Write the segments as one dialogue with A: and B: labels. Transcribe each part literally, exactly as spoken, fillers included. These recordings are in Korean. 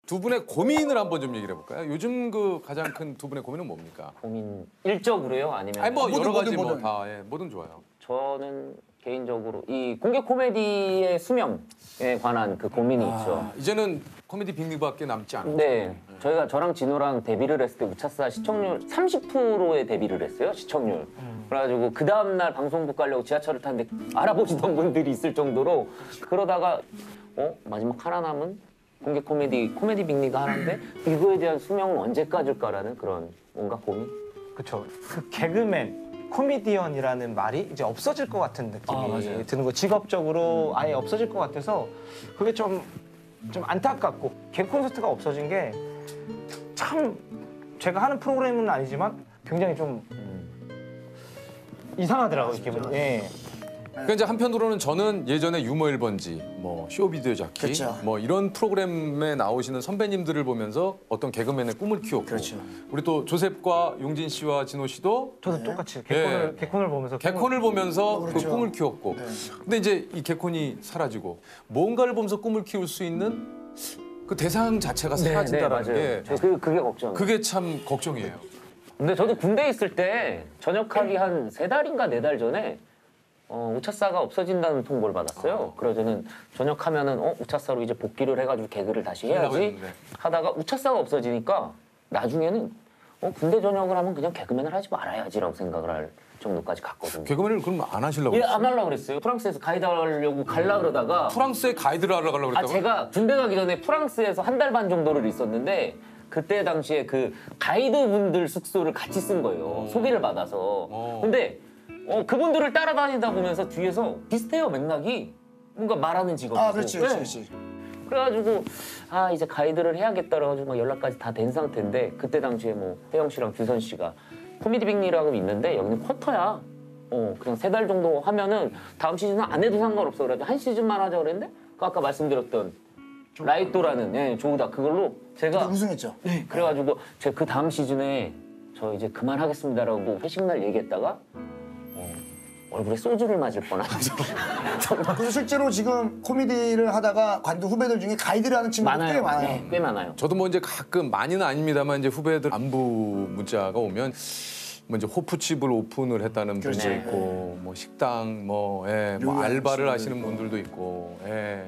A: 두 분의 고민을 한번 좀 얘기를 해볼까요? 요즘 그 가장 큰 두 분의 고민은 뭡니까?
B: 고민 일적으로요? 아니면
A: 아니 뭐
C: 모든,
A: 여러 가지
C: 모든,
A: 뭐
C: 모든.
A: 다 예, 뭐든 좋아요.
B: 저는 개인적으로 이 공개 코미디의 수명에 관한 그 고민이
A: 아,
B: 있죠.
A: 이제는 코미디 빅리그밖에 남지 않았죠.
B: 네, 저희가 저랑 진호랑 데뷔를 했을 때 우차싸 시청률 삼십 퍼센트에 데뷔를 했어요, 시청률. 그래가지고 그 다음날 방송국 가려고 지하철을 탔는데 알아보시던 분들이 있을 정도로 그러다가 어? 마지막 하나 남은 공개 코미디, 코미디 빅리그 하나인데 이거에 대한 수명은 언제까지일까라는 그런 뭔가 고민?
D: 그쵸. 그 개그맨, 코미디언이라는 말이 이제 없어질 것 같은 느낌이
B: 아, 맞아요.
D: 드는 거. 직업적으로 아예 없어질 것 같아서 그게 좀, 좀 안타깝고 개그 콘서트가 없어진 게 참 제가 하는 프로그램은 아니지만 굉장히 좀 이상하더라고요. 기분이. 예.
A: 그러니까 이제 한편으로는 저는 예전에 유머 일 번지, 뭐 쇼비디오 자키,
C: 그렇죠.
A: 뭐 이런 프로그램에 나오시는 선배님들을 보면서 어떤 개그맨의 꿈을 키웠고,
C: 그렇죠.
A: 우리 또 조셉과 용진 씨와 진호 씨도
D: 저도 똑같이 개콘을,
A: 예.
D: 개콘을 보면서
A: 개콘을 보면서 그
C: 그렇죠.
A: 꿈을 키웠고,
C: 네.
A: 근데 이제 이 개콘이 사라지고 뭔가를 보면서 꿈을 키울 수 있는 그 대상 자체가 사라진다라는 게
B: 저 그, 그게 걱정.
A: 그게 참 걱정이에요.
B: 근데 저도 군대에 있을 때 전역하기 한 세 달인가 네 달 전에 어, 우차싸가 없어진다는 통보를 받았어요. 그래서 저는 전역하면은 어, 우차싸로 이제 복귀를 해가지고 개그를 다시 해야지
A: 했는데.
B: 하다가 우차싸가 없어지니까 나중에는 어, 군대 전역을 하면 그냥 개그맨을 하지 말아야지라고 생각을 할 정도까지 갔거든요.
A: 개그맨을 그럼 안 하시려고
B: 예,
A: 그랬어요?
B: 안 하려고 그랬어요. 프랑스에서 가이드 하려고 갈라 그러다가
A: 프랑스에 가이드를 하러 가려고
B: 아
A: 그랬다고?
B: 제가 군대 가기 전에 프랑스에서 한 달 반 정도를 있었는데 그때 당시에 그 가이드분들 숙소를 같이 쓴 거예요. 소개를 받아서.
A: 어.
B: 근데 어, 그분들을 따라다니다 보면서 뒤에서 비슷해요, 맥락이. 뭔가 말하는 직업이고.
C: 아, 그렇지, 그렇지, 그렇지.
B: 그래가지고 아 이제 가이드를 해야겠다 그래가지고 막 연락까지 다 된 상태인데 그때 당시에 뭐 혜영 씨랑 규선 씨가 코미디 빅리라고 있는데 여기는 쿼터야. 어 그냥 세 달 정도 하면은 다음 시즌은 안 해도 상관없어. 그래가지고 한 시즌만 하자 그랬는데 그 아까 말씀드렸던 라이또라는 예, 조우다 그걸로 제가
C: 우승했죠.
B: 네, 그래가지고 제가 그 다음 시즌에 저 이제 그만하겠습니다라고 회식 날 얘기했다가 어, 얼굴에 소주를 맞을 뻔하면서
C: 그래서 실제로 지금 코미디를 하다가 관두 후배들 중에 가이드를 하는 친구들 꽤
B: 많아요.
C: 많아요.
B: 네, 꽤 많아요.
A: 저도 뭐 이제 가끔 많이는 아닙니다만 이제 후배들 안부 문자가 오면 뭐 이제 호프집을 오픈을 했다는 분도
C: 그렇죠.
A: 있고 뭐 식당 뭐, 예, 뭐
C: 요리하는
A: 알바를
C: 친구들
A: 하시는
C: 있고.
A: 분들도 있고 예.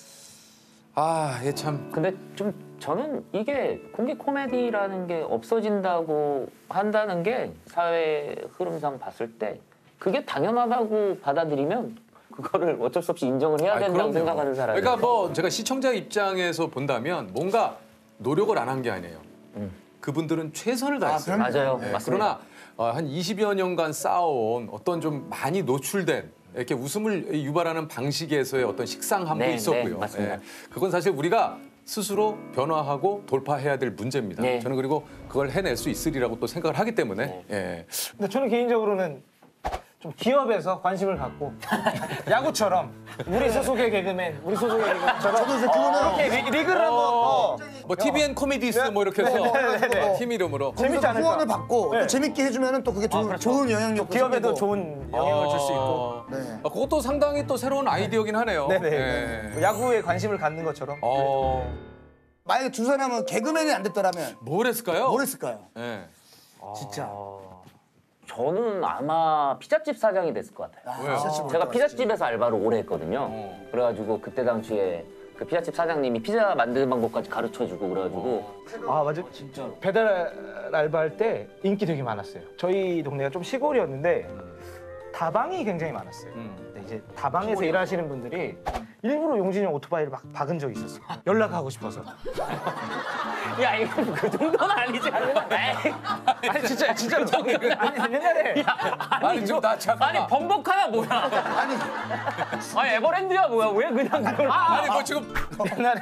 A: 아, 예 참.
B: 근데 좀 저는 이게 공개 코미디라는 게 없어진다고 한다는 게 사회 흐름상 봤을 때 그게 당연하다고 받아들이면 그거를 어쩔 수 없이 인정을 해야
A: 아이,
B: 된다고
A: 그럼요.
B: 생각하는 사람이
A: 그러니까 뭐 제가 시청자 입장에서 본다면 뭔가 노력을 안 한 게 아니에요. 그분들은 최선을 다했어요.
C: 그럼요.
B: 맞아요.
A: 예,
B: 맞습니다.
A: 그러나 어, 한 이십여 년간 쌓아온 어떤 좀 많이 노출된 이렇게 웃음을 유발하는 방식에서의 어떤 식상함도
B: 네,
A: 있었고요.
B: 네, 맞습니다.
A: 예, 그건 사실 우리가 스스로 변화하고 돌파해야 될 문제입니다.
B: 네.
A: 저는 그리고 그걸 해낼 수 있으리라고 또 생각을 하기 때문에
B: 네.
A: 예.
D: 근데 저는 개인적으로는 좀 기업에서 관심을 갖고 야구처럼 우리 소속의 개그맨, 우리 소속의 개그맨처럼
C: 저도 이제 그거는
D: 이렇게 리, 리그를 한번 어,
A: 뭐 티비엔 코미디스 뭐 이렇게 해서
D: 네네네.
A: 어, 팀 이름으로
D: 재밌지
C: 거기서
D: 않을까?
C: 후원을 받고
D: 네.
C: 또 재밌게 해주면 또 그게 좋은,
B: 그렇죠.
C: 좋은 영향력도
D: 기업에도
C: 생기고.
D: 좋은 영향을 줄 수 있고
A: 어,
C: 네.
A: 아, 그것도 상당히 또 새로운 아이디어긴 하네요.
D: 네네.
A: 예.
D: 야구에 관심을 갖는 것처럼
A: 어,
C: 만약에 두 사람은 개그맨이 안 됐더라면
A: 뭘 했을까요?
C: 뭘 했을까요?
A: 예.
C: 진짜.
B: 저는 아마 피자집 사장이 됐을 것 같아요.
C: 아,
A: 왜요?
C: 진짜
B: 제가
C: 모르겠다,
B: 피자집에서 알바를 오래 했거든요.
A: 어.
B: 그래가지고 그때 당시에 그 피자집 사장님이 피자 만드는 방법까지 가르쳐주고 그래가지고
D: 아 맞아 진짜로 배달 알바할 때 인기 되게 많았어요. 저희 동네가 좀 시골이었는데 다방이 굉장히 많았어요.
A: 음.
D: 근데 이제 다방에서 일하시는 분들이 일부러 용진이 형 오토바이를 막 박은 적이 있었어요. 연락하고 싶어서.
B: 야 이거 그 정도는 아니지 않나? 에이.
D: 아니 진짜 진짜로. 아니 옛날에
A: 아니 좀 나 잠깐만.
B: 아니 범벅하나 뭐야?
C: 아니
B: 아니 에버랜드야 뭐야? 왜 그냥 그걸? 아,
A: 아니 뭐 지금
D: 옛날에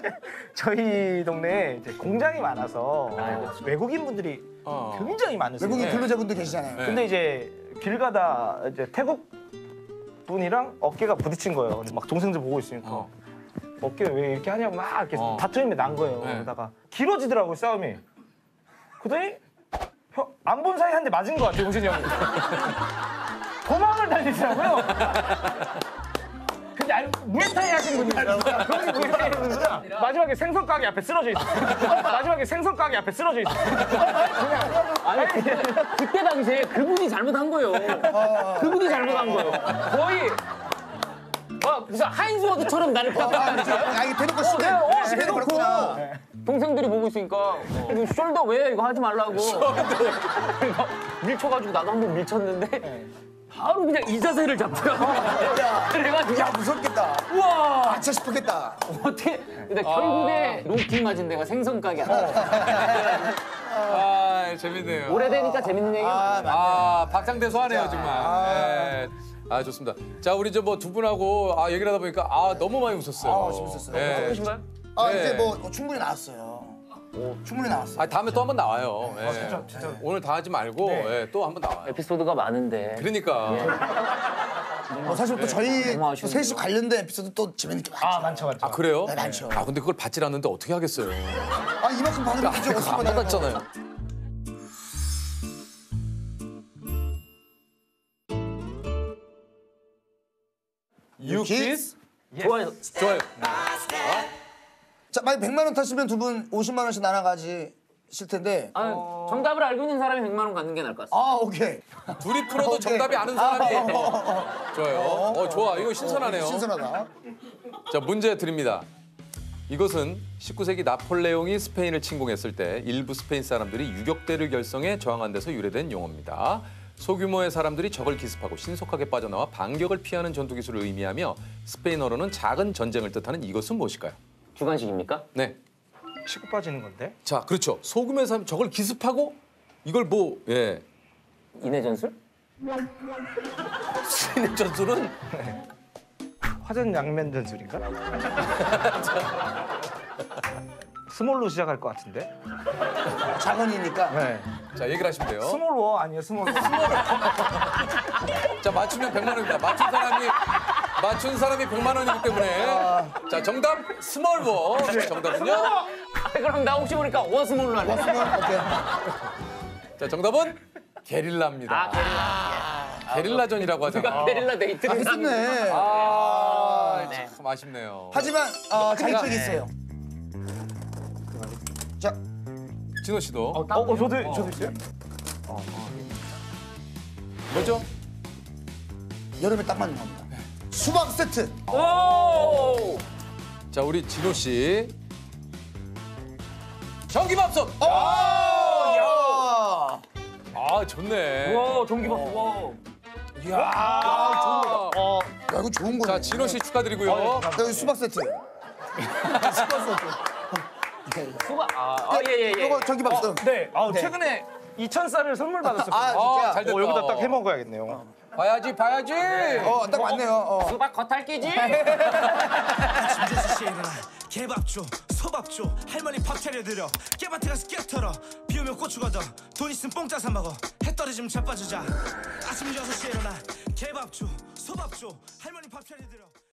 D: 저희 동네에 이제 공장이 많아서
B: 아이고.
D: 외국인 분들이
A: 어.
D: 굉장히 많으세요.
C: 외국인
A: 네.
C: 근로자분들 계시잖아요.
A: 네.
D: 근데 이제 길 가다 이제 태국 분이랑 어깨가 부딪힌 거예요. 막 동생들 보고 있으니까
A: 어.
D: 어깨 왜 이렇게 하냐고 막 이렇게
A: 어.
D: 다툼이 난 거예요.
A: 네.
D: 그러다가 길어지더라고요 싸움이. 그러더니 안 본 사이 한 대 맞은 것 같아요 용진이 형이. 도망을 달리더라고요. 근데 아니 무에타이 하신 분이야. 그분이 무에타이 하는 분이야. 마지막에 생선 가게 앞에 쓰러져 있어. 마지막에 생선 가게 앞에 쓰러져 있어.
B: 아니 그때, 그때 당시에 그분이 잘못한 거예요. 그분이 잘못한 거예요. 거의 와 무슨 하인즈워드처럼 나를 빡빡하니까.
C: 아 이게 대놓고
B: 어,
C: 시대.
B: 네, 어,
C: 시대는
B: 대놓고.
C: 그렇구나.
B: 동생들이 보고 있으니까 이거 숄더 왜 이거 하지 말라고. 그러니까 밀쳐가지고 나도 한번 밀쳤는데 바로 그냥 이 자세를 잡더라고. 그래가지고
C: 야 무섭겠다.
B: 우와
C: 아차 싶었겠다.
B: 어떻게 근데 결국에 롱킥 맞은 데가 생선 가게 아니야.
A: 아, 재밌네요.
B: 오래되니까 재밌는 얘기.
C: 아,
A: 아, 박장대소 하네요,
C: 진짜.
A: 정말.
C: 아.
A: 네. 아, 좋습니다. 자, 우리 저 뭐 두 분하고 아, 얘기를 하다 보니까 아, 너무 많이 웃었어요.
C: 아, 재밌었어요.
A: 네.
B: 보신가요?
C: 아
A: 네.
C: 이제 뭐 충분히 나왔어요. 충분히 나왔어요.
A: 아, 다음에 또 한 번 나와요. 예.
D: 진짜, 진짜.
A: 오늘 다 하지 말고 예, 또 한 번 나와요.
B: 에피소드가 많은데.
A: 그러니까.
C: 뭐 사실 또 저희
B: 너무 아쉬운데요.
C: 셋이 관련된 에피소드 또 재밌는 게 많죠.
D: 아 많죠 많죠.
A: 아, 그래요?
C: 네, 많죠.
A: 아, 근데 그걸 받질 않는데 어떻게 하겠어요?
C: 아 이만큼 받으면 되죠.
A: 안
C: 어떻게 받아요?
A: 받았잖아요. 유키스?
B: 좋아요.
A: 좋아요.
C: 자 만약 백만 원 타시면 두 분 오십만 원씩 나눠 가지실 텐데.
B: 아, 정답을 알고 있는 사람이 백만 원 갖는 게 나을 것 같습니다.
C: 아 오케이.
A: 둘이 풀어도
C: 오케이.
A: 정답이 아는 사람이.
C: 아, 어, 어, 어.
A: 좋아요. 어, 좋아. 이거 신선하네요.
C: 신선하다.
A: 자, 문제 드립니다. 이것은 십구 세기 나폴레옹이 스페인을 침공했을 때 일부 스페인 사람들이 유격대를 결성해 저항한 데서 유래된 용어입니다. 소규모의 사람들이 적을 기습하고 신속하게 빠져나와 반격을 피하는 전투 기술을 의미하며 스페인어로는 작은 전쟁을 뜻하는 이것은 무엇일까요?
B: 주관식입니까?
A: 네.
D: 치고 빠지는 건데.
A: 자, 그렇죠. 소규모의 사람 적을 기습하고 이걸 뭐 예.
B: 인해 전술?
A: 스페인 전술은
D: 화전 양면 전술인가? 스몰로 시작할 것 같은데.
C: 작은이니까.
D: 네.
A: 자, 얘기를 하시면 돼요.
D: 스몰워 아니에요 스몰워.
A: 자, 맞추면 백만 원입니다. 맞춘 사람이 맞춘 사람이 백만 원이기 때문에. 자, 정답 스몰워. 정답은요?
B: 아, 그럼 나 혹시 모르니까 워스몰로 할래.
C: 오케이.
A: 자, 정답은 게릴라입니다.
B: 아, 게릴라.
A: 게릴라전이라고 하잖아.
B: 우리가 게릴라 데이트를
C: 했네.
A: 아,
B: 네.
A: 참 아쉽네요.
C: 하지만 어, 자격증이
A: 네.
C: 있어요. 자,
A: 진호 씨도
D: 어, 어 저도 저도 있어요?
A: 뭐죠?
C: 여름에 딱 맞는 겁니다. 수박 세트.
B: 오!
A: 자, 우리 진호 씨. 전기밥솥.
C: 오! 야!
A: 아, 좋네.
B: 와, 전기밥. 와.
A: 아,
C: 어, 야, 이거 좋은 거네.
A: 자, 진호 씨 축하드리고요.
C: 여기 수박 세트. 수박 세트.
B: 수박. 아, 아, 예, 예, 예.
C: 이거 전기밥솥.
D: 네. 아
C: 네.
D: 최근에 이천 쌀을 선물 받았었거든요.
C: 아,
A: 아,
C: 진짜.
A: 잘 됐다.
D: 어, 여기다 딱 해 먹어야겠네요.
A: 봐야지, 봐야지.
C: 어, 딱 맞네요. 어.
B: 수박 겉핥기지?
E: 아침 일어나 개밥 줘 소밥 줘 할머니 밥 차려드려 깨밭에 가서 깨 털어 비 오면 고추 걷어 돈 있으면 뽕짜 사 먹어 해 떨어지면 자빠지자 아침 여섯 시에 일어나 개밥 줘 소밥 줘 할머니 밥 차려드려